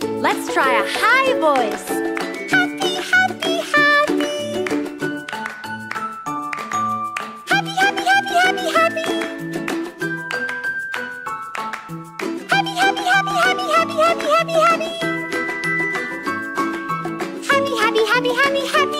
Let's try a high voice. Happy, happy, happy. Happy, happy, happy, happy, happy. Happy, happy, happy, happy, happy, happy, happy, happy. Happy, happy, happy, happy, happy.